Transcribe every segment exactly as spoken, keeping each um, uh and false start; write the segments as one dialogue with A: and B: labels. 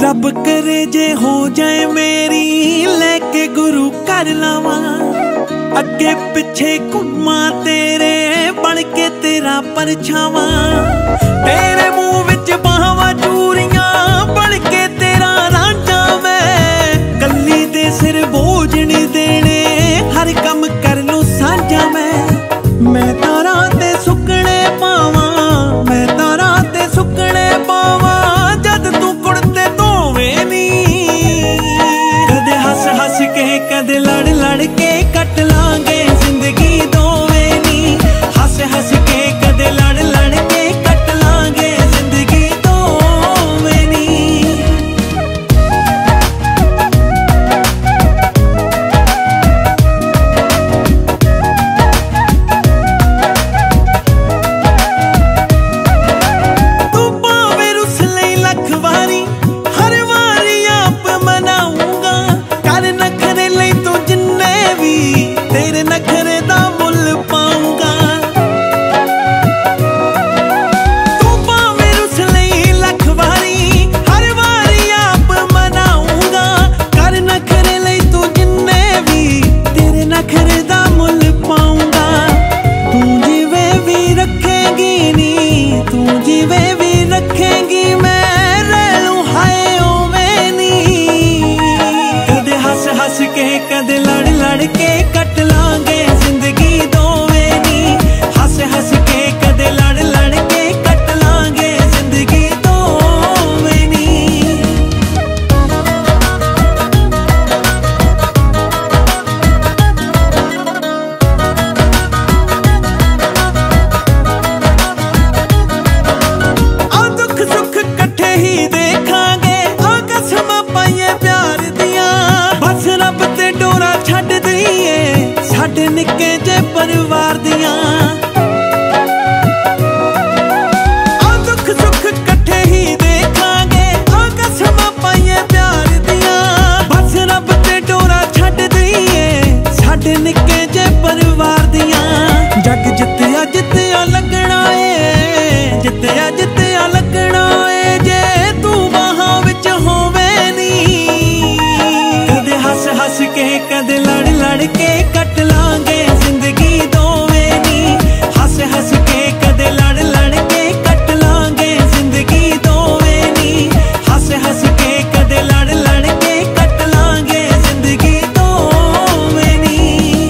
A: रब करे जे हो जाए मेरी लेके गुरु कर लावा, अगे पिछे घुमा तेरे बन के तेरा परछावा, तेरे मुंह विच बाहवा चूरियां बन के तेरा रांझा मैं, कली दे सिर बोझ नहीं देने हर कम कर लूं साझा मैं, मैं तारा ते सुकने पावा, मैं तारा ते सुकने पावा जद तू कुड़ते धोवे नी, कदे हस हस के कदे लड़ लड़ के कट लांगे जिंदगी दोवे नी, हस हस के कदे लड़ लड़ के कट लांगे जिंदगी दोवे नी। तू पावे रुस लई लख वारी हर वारी आप मनाऊंगा, कर नखरे लई तू जिन्ने भी तेरे नखरे दा मुल पाऊंगा, तू पावे रुस लई लख वारी हर वारी आप मनाऊंगा, कर नखरे लई तू जिन्ने भी तेरे नखरे दा मुल पाऊंगा, तू जिवे भी रखेगी नी, तू जिवे भी रखेगी मैं रह लूं हाय ओवे नी, कदे हस हस के कदे लड़ लड़ के कट लांगे जिंदगी दोवे नी, हस हस के कदे लड़ लड़ के कट लांगे जिंदगी दोवे नी। आ दुख सुख कट्ठे ही देखांगे, आ कसम पाइए प्यार दियां, बस रब ते डोरा छड्ड दईए साडे निक्के जे परिवार दियां, आ दुख सुख कट्ठे ही देखांगे, आ कसम पाइए प्यार दियां, बस रब ते डोरा छड्ड दईए साडे निक्के जे परिवार दियां, जग जित्तिया जित्तिया लगना ए, जित्तिया जित्तिया लगना ए जे तू बाहां विच होवे नी, कदे हस हस के कदे लड़ लड़ के कट लांगे जिंदगी दोवे नी, हस हस के कदे लड़ लड़ के कट लांगे जिंदगी दोवे नी, हस हस के कदे लड़ लड़ के कट लांगे जिंदगी दोवे नी।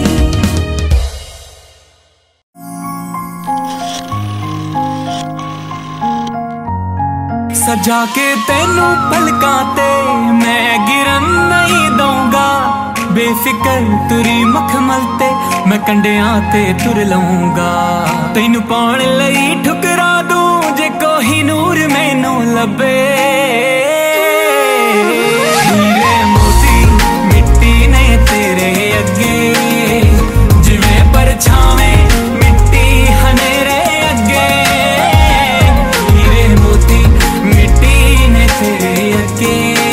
A: सजा के तेनू पलकां ते मैं गिरन नहीं दूंगा, बेफिकर तुरी मखमल ते मैं कंडियां ते तुर लऊंगा, तेनू पाउण लई ठुकरा दूं जे कोही नूर मैनू लभे, हीरे मोती मिट्टी ने तेरे अगे जिवें परछावें मिट्टी हनेरे अगे, हीरे मोती मिट्टी ने तेरे अगे।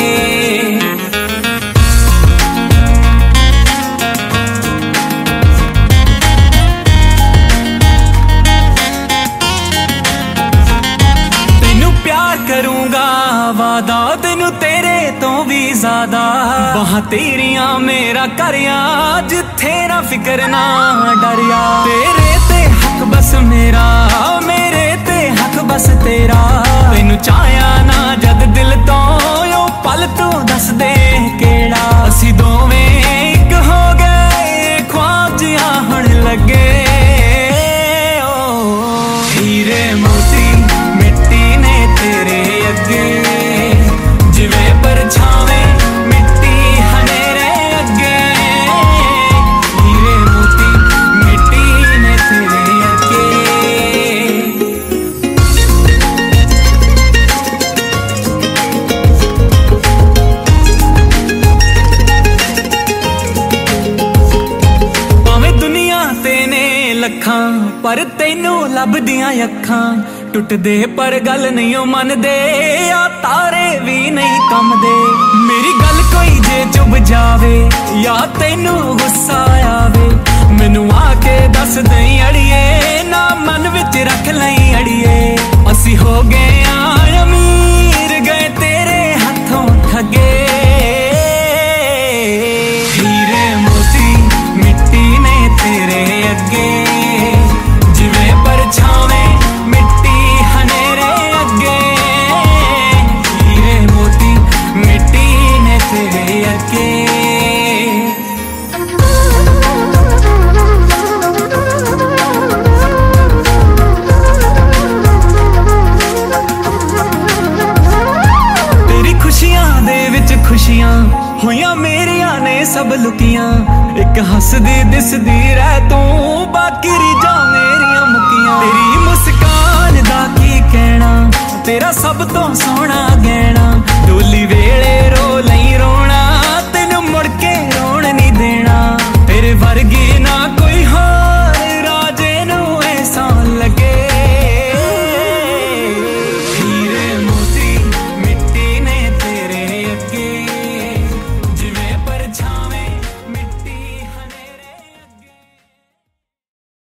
A: तेनू प्यार करूंगा वादा तेनू तेरे तो भी ज्यादा, वहां तेरियां मेरा करया जिथे ना फिकर ना डरिया, तेरे ते हक बस मेरा मेरे ते हक बस तेरा, तेनू चाहया ना जद दिल तो ओ पल तू दस दे केड़ा, असी दोवें एक हो गए ख्वाब जिहा हुण लगे, ओ हीरे मोती मिट्टी ने तेरे अगे जिवें परछावें मिट्टी हनेरे अगे, हीरे मोती मिट्टी ने तेरे अगे। भावें दुनिया तेने लखां पर तैनू लभदियां अखां, टुटदे पर गल नहीं मनदे, आ तारे भी नहीं कमदे, मेरी गल कोई जे चुभ जावे या तैनू गुस्सा आवे, मैनू आके दस दई अड़िए ना मन विच रख लई अड़िए, असी हो गए अमीर गए तेरे हथों
B: एक हसदी दिसदी रह तू, बाकी रीझां मेरियां मुकियां। तेरी मुस्कान दा की कहना, तेरा सब तो सोहना गहना, डोली वेले